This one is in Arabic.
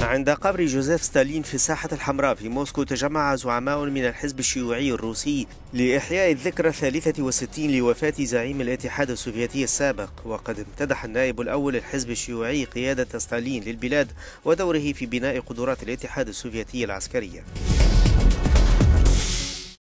عند قبر جوزيف ستالين في الساحة الحمراء في موسكو تجمع زعماء من الحزب الشيوعي الروسي لإحياء الذكرى 63 لوفاة زعيم الاتحاد السوفيتي السابق. وقد امتدح النائب الأول للحزب الشيوعي قيادة ستالين للبلاد ودوره في بناء قدرات الاتحاد السوفيتي العسكرية.